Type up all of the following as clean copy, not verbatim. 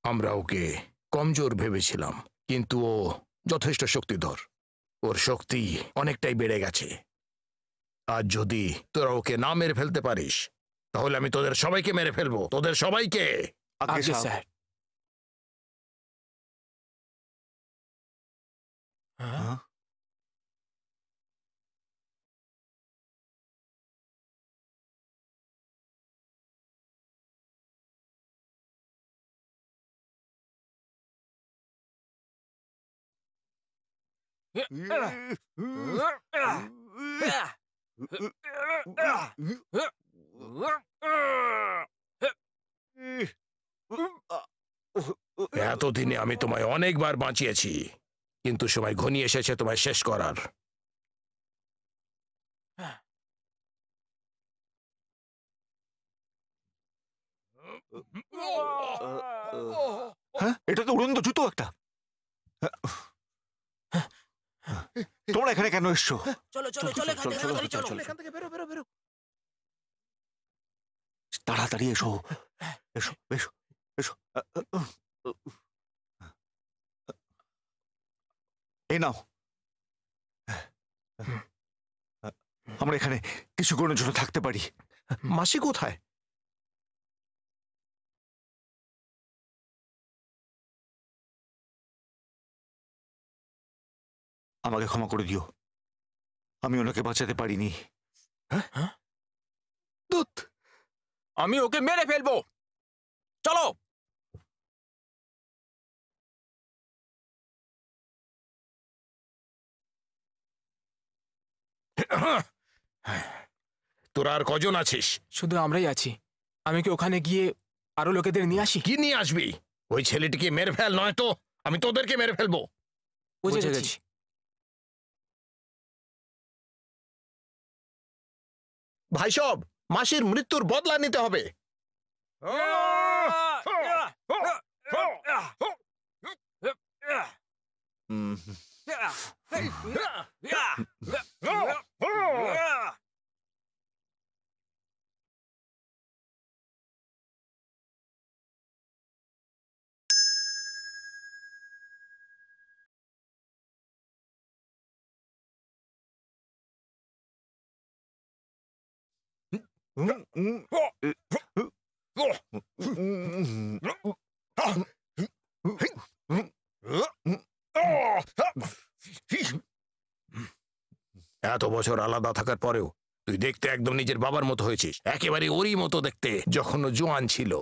আমরা ওকে কমজোর ভেবেছিলাম, কিন্তু ও যথেষ্ট শক্তিধর। ওর শক্তি অনেকটাই বেড়ে গেছে। আর যদি তোরা ওকে না মেরে ফেলতে পারিস, তাহলে আমি তোদের সবাইকে মেরে ফেলবো, তোদের সবাইকে। আজ্ঞে স্যার। হ্যাঁ? এতদিনে আমি তোমায় অনেকবার বাঁচিয়েছি, কিন্তু সময় ঘনিয়ে এসেছে তোমায় শেষ করার। হ্যাঁ, এটা তো উড়ন্ত জুতো একটা। তোমরা এখানে কেন এসছো? চলো চলো চলো এখান থেকে বেরো বেরো বেরো। তাড়াতাড়ি এসো, এসো এসো এসো। এই নাও। আমরা এখানে কিছুক্ষণের জন্য থাকতে পারি। মাসি কোথায়? আমাকে ক্ষমা করে দিও, আমি ওনাকে বাঁচাতে পারিনি। আমি ওকে মেরে ফেলবো, চলো। তোরা আর কজন আছিস? শুধু আমরাই আছি। আমি কি ওখানে গিয়ে আরো লোকেদের নিয়ে আসি? কি নিয়ে আসবি? ওই ছেলেটিকে মেরে ফেল, নয় তো আমি তোদেরকে মেরে ফেলবো। বুঝে গেছি। ভাই সব, মাসির মৃত্যুর বদলা নিতে হবে। এত বছর আলাদা থাকার পরেও তুই দেখতে একদম নিজের বাবার মতো হয়েছিস, একেবারে ওরই মতো দেখতে যখন ও জোয়ান ছিল।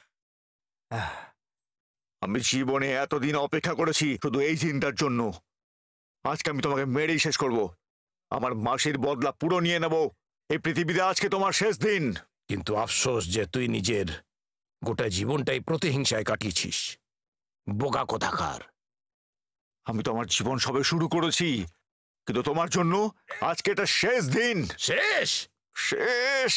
আমি জীবনে এতদিন অপেক্ষা করেছি শুধু এই দিনটার জন্য। আজকে আমি তোমাকে মেরেই শেষ করব, আমার মাসির বদলা পুরো নিয়ে নেব। এই পৃথিবীতে আজকে তোমার শেষ দিন। কিন্তু আফসোস যে তুই নিজের গোটা জীবনটাই প্রতিহিংসায় কাটিয়েছিস। বোকা কোথাকার। আমি তো আমার জীবন সবে শুরু করেছি, কিন্তু তোমার জন্য আজকে এটা শেষ দিন। শেষ শেষ।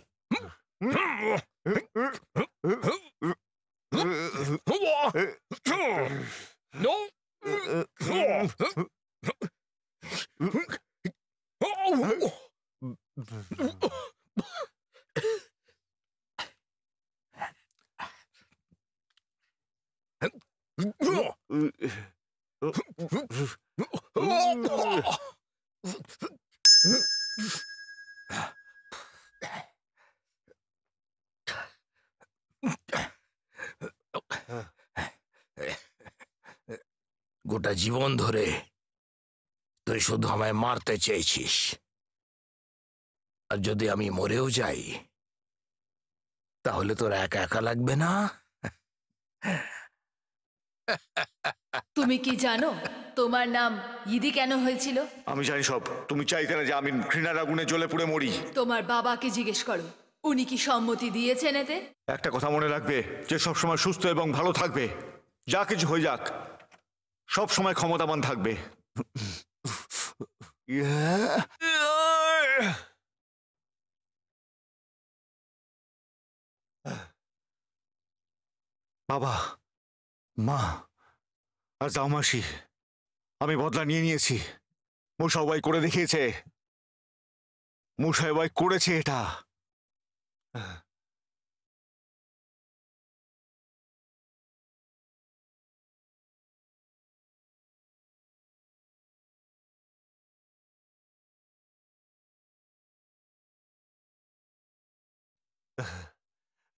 গোটা জীবন ধরে তুই শুধু আমায় মারতে চেয়েছিস, আর যদি আমি মরেও যাই তাহলে তোর একা একা লাগবে না? তুমি কি জানো তোমার নাম ইদি কেন হয়েছিল? আমি জানি সব। তুমি চাইতে না যে আমি ঘৃণার আগুনে জ্বলে পুড়ে মরি। তোমার বাবাকে জিজ্ঞেস করো, উনি কি সম্মতি দিয়েছেন এতে? একটা কথা মনে রাখবে, যে সবসময় সুস্থ এবং ভালো থাকবে, যা কিছু হয়ে যাক সব সময় ক্ষমতাবান থাকবে। বাবা, মা আর যাও মাসি, আমি বদলা নিয়ে নিয়েছি। মুসাবাই করে দেখিয়েছে, মুসাবাই করেছে এটা।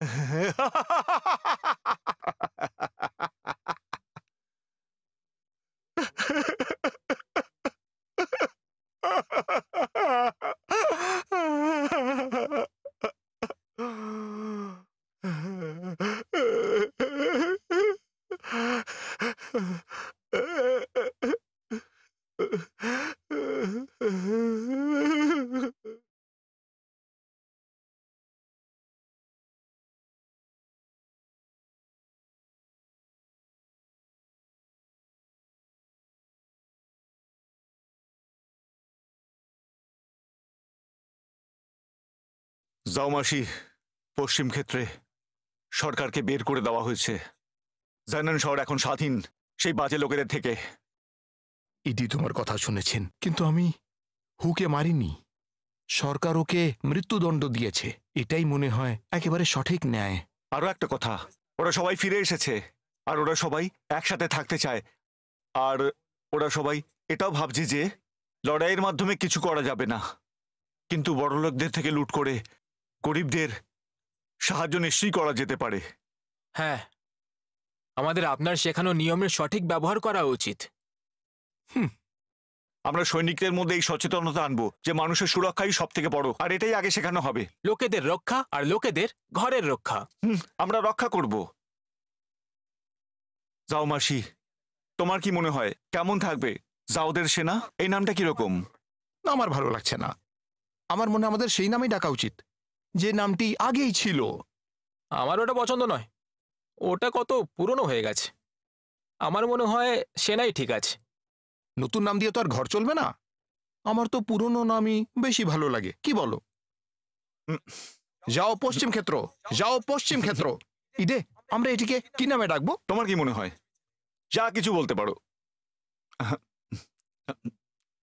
যাও মাসি, পশ্চিম ক্ষেত্রে সরকারকে বের করে দেওয়া হয়েছে। জানান শহর এখন স্বাধীন সেই বাজে লোকেদের থেকে। ইদি তোমার কথা শুনেছেন, কিন্তু আমি হুকে মারিনি। সরকার ওকে মৃত্যুদণ্ড দিয়েছে। এটাই মনে হয় একেবারে সঠিক ন্যায়। আরো একটা কথা, ওরা সবাই ফিরে এসেছে, আর ওরা সবাই একসাথে থাকতে চায়। আর ওরা সবাই এটাও ভাবছে যে লড়াইয়ের মাধ্যমে কিছু করা যাবে না, কিন্তু বড়লোকদের থেকে লুট করে গরিবদের সাহায্য নিশ্চয়ই করা যেতে পারে। হ্যাঁ, আমাদের আপনার শেখানো নিয়মের সঠিক ব্যবহার করা উচিত। আমরা সৈনিকদের মধ্যে এই সচেতনতা আনবো যে মানুষের সুরক্ষাই সব থেকে বড়, আর এটাই আগে শেখানো হবে। লোকেদের রক্ষা আর লোকেদের ঘরের রক্ষা। আমরা রক্ষা করব। যাও মাসি, তোমার কি মনে হয় কেমন থাকবে জাওদের সেনা? এই নামটা কিরকম? আমার ভালো লাগছে না। আমার মনে হয় আমাদের সেই নামেই ডাকা উচিত, যে নামটি আগেই ছিল। আমার ওটা পছন্দ নয়, ওটা কত পুরনো হয়ে গেছে। আমার মনে হয় সেনাই ঠিক আছে। নতুন নাম দিয়ে তো আর ঘর চলবে না। আমার তো পুরনো নামই বেশি ভালো লাগে, কি বলো? যাও পশ্চিম ক্ষেত্র, যাও পশ্চিম ক্ষেত্র। ইদে, আমরা এটিকে কি নামে ডাকবো? তোমার কি মনে হয়? যা কিছু বলতে পারো।